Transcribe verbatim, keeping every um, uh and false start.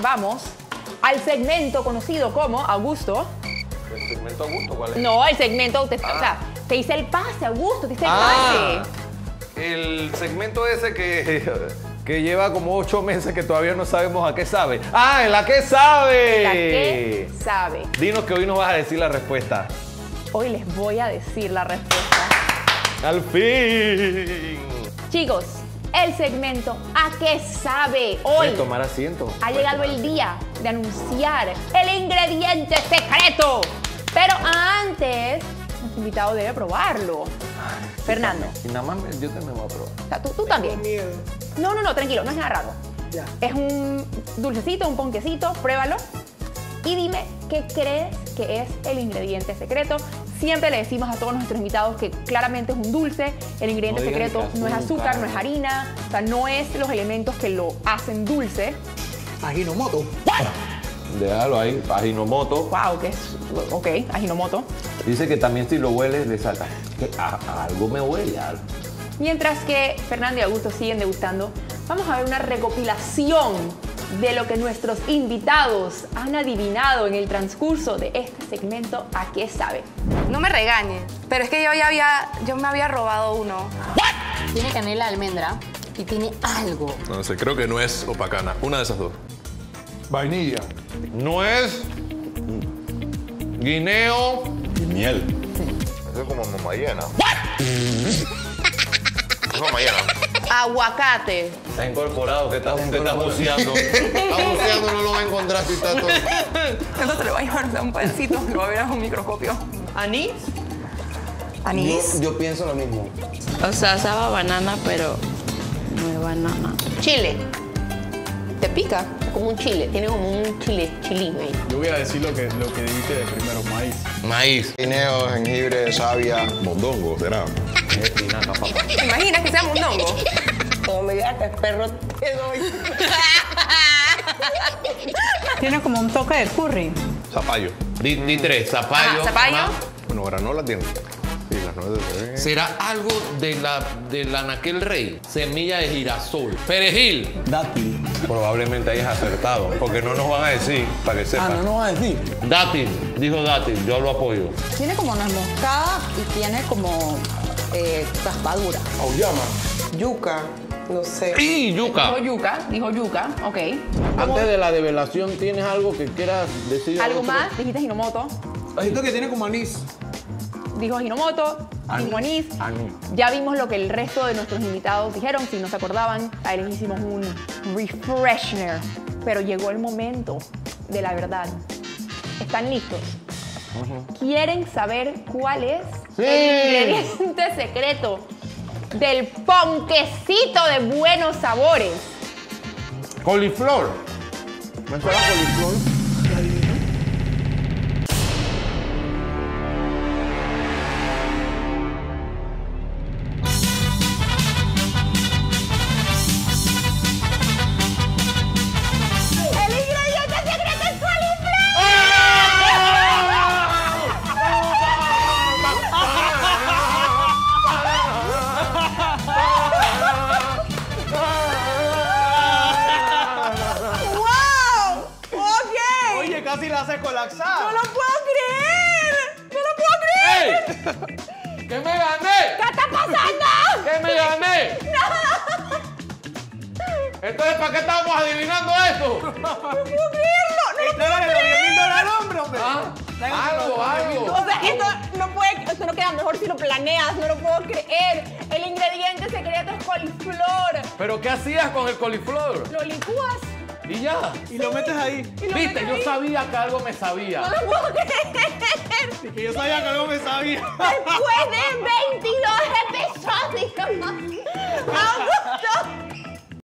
vamos al segmento conocido como Augusto. ¿El segmento Augusto cuál es? No, el segmento, te, Ah. o sea, te hice el pase, Augusto, te hice el Ah, pase. el segmento ese que, que lleva como ocho meses que todavía no sabemos a qué sabe. ¡Ah, en la que sabe! ¿La qué sabe? Dinos que hoy nos vas a decir la respuesta. Hoy les voy a decir la respuesta. ¡Al fin! Chicos, el segmento ¿A qué sabe? Hoy Puedes tomar asiento. ha llegado el día de anunciar el ingrediente secreto. Pero antes, nuestro invitado debe probarlo. Fernando. Y nada más me- yo también me voy a probar. O sea, tú, tú también. Miedo. No, no, no, tranquilo, no es nada raro. Ya. Es un dulcecito, un ponquecito, pruébalo. Y dime qué crees que es el ingrediente secreto. Siempre le decimos a todos nuestros invitados que claramente es un dulce. El ingrediente No digan secreto que no es azúcar, azúcar. no es harina. O sea, no es los elementos que lo hacen dulce. Ajinomoto. Déjalo ahí, Ajinomoto. Wow, que es... Ok, Ajinomoto. Dice que también si lo hueles le salta. Que a- a algo me huele, algo. Mientras que Fernando y Augusto siguen degustando, vamos a ver una recopilación de lo que nuestros invitados han adivinado en el transcurso de este segmento ¿A qué sabe? No me regañes, pero es que yo ya había, yo me había robado uno. Tiene canela de almendra y tiene algo. No sé, creo que no es o pacana. Una de esas dos. Vainilla. Nuez, guineo. Y miel. Eso es como mamayena. Es mamayena. Aguacate. Está incorporado, que estás, que estás buceando. Está buceando, no lo va a encontrar si está todo. Entonces le voy a llevar o sea, un pedacito, lo voy a ver a un microscopio. ¿Anís? ¿Anís? Yo, yo pienso lo mismo. O sea, sabe a banana, pero no es banana. Chile. ¿Te pica? Como un chile, tiene como un chile, chilín ahí. Yo voy a decir lo que, lo que dijiste de primero, maíz. Maíz. Guineo, jengibre, savia. Mondongo, será. Espinaca, papá. ¿Te imaginas que sea mondongo? Como me digas que es perro, te doy. Tiene como un toque de curry. Zapallo. Di, di tres, zapallo. Ah, zapallo. más. Bueno, granola tiene. Sí, las nueces se ven. ¿Será algo de la, de la Anaquel Rey? Semilla de girasol. Perejil. Dátil. Probablemente hayas acertado, porque no nos van a decir, para que Ah, sepan. no, no vas a decir. Dátil, dijo dátil, yo lo apoyo. Tiene como unas moscadas y tiene como eh, raspadura. Auyama. Yuca. No sé. Y yuca. Dijo yuca, dijo yuca, ok. ¿Cómo- Antes de la develación, ¿tienes algo que quieras decir? ¿Algo más? Dijiste Hinomoto. Siento que tiene como anís. Dijo Hinomoto, dijo anís. Anís. Ya vimos lo que el resto de nuestros invitados dijeron. Si no se acordaban, a él les hicimos un refresher. Pero llegó el momento de la verdad. ¿Están listos? ¿Quieren saber cuál es Sí. el ingrediente secreto del ponquecito de buenos sabores? Coliflor. ¿Me suena coliflor? ¡El ingrediente secreto es coliflor! ¡Wow! ¡Ok! Oye, casi la hace colapsar. ¡No lo puedo creer! ¡No lo puedo creer! ¡Ey! ¡Que me gané! ¿Qué está pasando? ¡Que me gané! Entonces, ¿para qué estábamos adivinando esto? ¡No puedo creerlo! ¡No lo Esto era de los diez mil dólares al hombre, hombre. ¿Ah? Algo, algo. O sea, esto no puede, esto no queda mejor si lo planeas, no lo puedo creer. El ingrediente secreto es coliflor. ¿Pero qué hacías con el coliflor? Lo licúas Y ya. Y lo metes ahí. y lo Viste, metes yo ahí. sabía que algo me sabía. No lo puedo creer. Y que yo sabía que algo me sabía. Después de veintidós episodios. Augusto,